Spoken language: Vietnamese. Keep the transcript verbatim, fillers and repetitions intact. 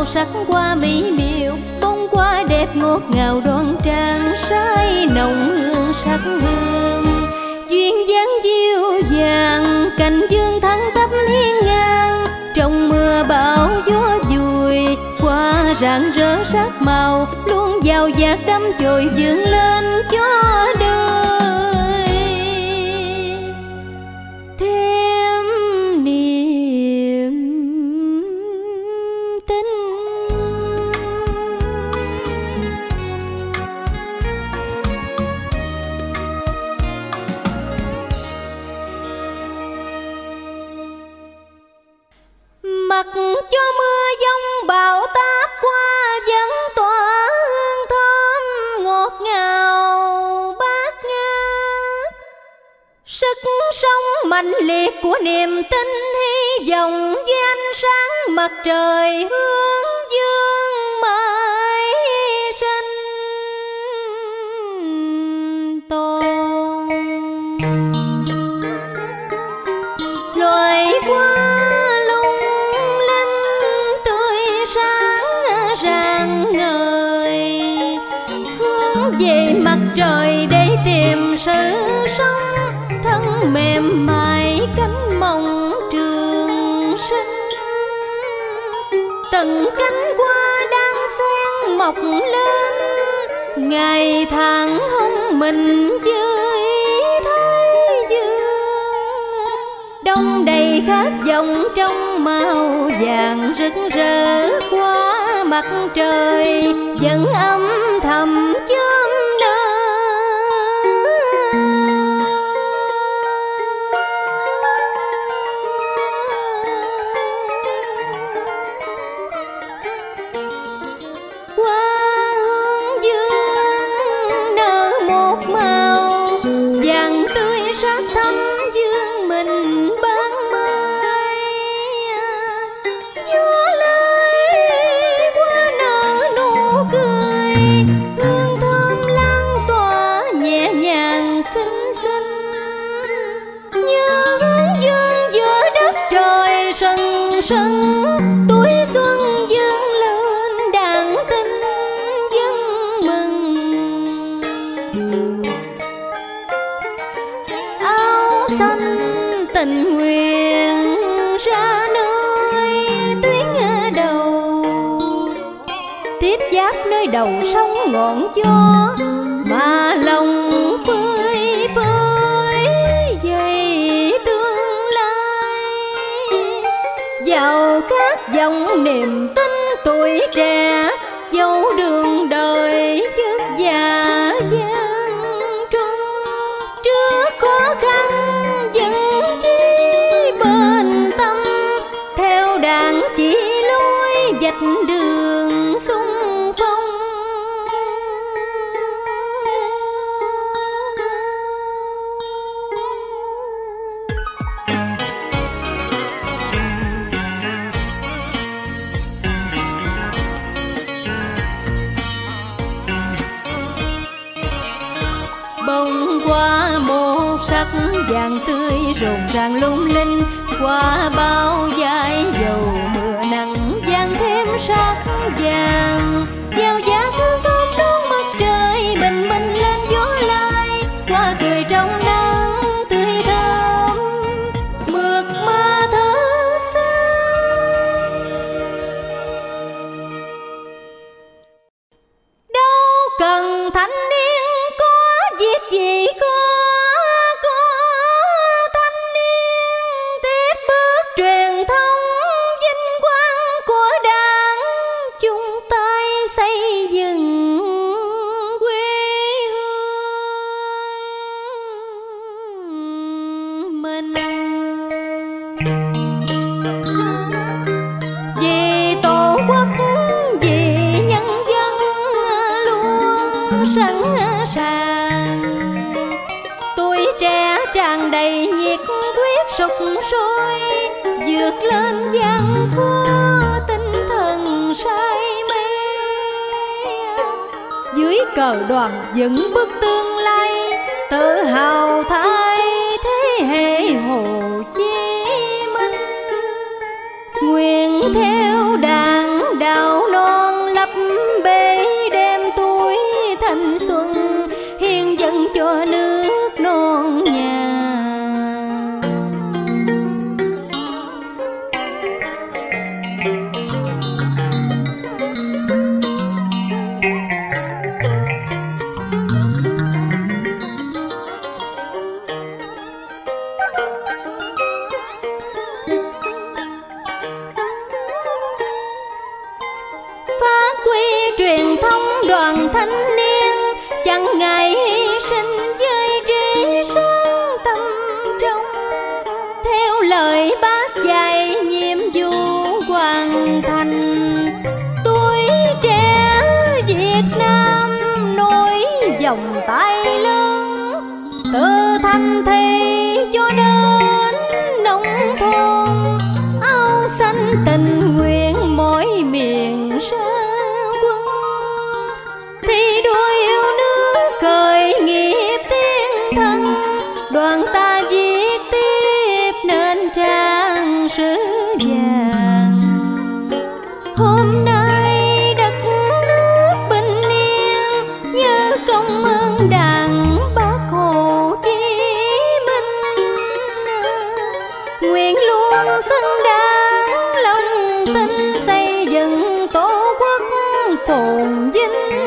sắc hoa mỹ miều, bông hoa đẹp ngọt ngào đoan trang, say nồng hương sắc hương. Duyên dáng diêu vàng, cành dương thẳng tắp hiên ngang, trong mưa bão gió vùi, hoa rạng rỡ sắc màu, luôn giàu dạt đắm chồi vươn lên cho đời thêm niềm tin. Mặc cho mưa giông bão táp qua, vẫn tỏa hương thơm ngọt ngào bát ngát. Sức sống mạnh liệt của niềm tin hy vọng, với ánh sáng mặt trời hướng dương mãi sinh tồn. Loài hoa về mặt trời để tìm sự sống, thân mềm mại cánh mộng trường sinh. Từng cánh hoa đang xen mọc lên, ngày tháng hông mình dưới thái dương. Đông đầy khát vọng trong màu vàng rực rỡ, qua mặt trời vẫn âm thầm chớm nở. Hoa hương dương nở một màu vàng tươi sắc thắm dương mình ban mai. Gió lơi hoa nở nụ cười, hương thơm lan tỏa nhẹ nhàng xinh xinh, như hướng dương giữa đất trời sần sần. Tuổi xuân dương lên đàn tinh dân mừng, áo xanh tình nguyện ra nơi tuyến đầu, tiếp giáp nơi đầu sông ngọn gió, mà lòng phơi phới dày tương lai. Giàu khát vọng niềm tin tuổi trẻ, dấu đường đời vất vả gian truân. Trước khó khăn vẫn chí bền tâm, theo đàn chỉ lối vạch đường xung phong. Bông hoa một sắc vàng tươi rộn ràng lung linh, qua bao vai dầu mưa nắng vàng thêm sắc vàng. Gieo giá hương thơm đón mặt trời bình minh lên gió lai, hoa cười trong nắng tươi thơm mượt mà thơ xanh. Đâu cần thanh niên có việc gì có, có thanh niên tiếp bước truyền thống vinh quang của đảng, chung tay xây dựng quê hương mình. Vì tổ quốc, vì nhân dân luôn sẵn sàng, tuổi trẻ tràn đầy nhiệt quyết sục sôi, vượt lên gian khó tinh thần say mê. Dưới cờ đoàn dựng bước tương lai, tự hào thay thế hệ Hồ Chí Minh. Nguyện theo đảng đạo thành thị cho đến nông thôn, áo xanh tình nguyện mỗi miền ra quân, thi đua yêu nước khởi nghiệp tiến thân, đoàn ta viết tiếp nên trang sử vàng. Hôm nay đất nước bình yên như công ơn Đảng Bác Hồ Chí Minh, nguyện luôn xứng đáng lòng tin xây dựng tổ quốc phồn vinh.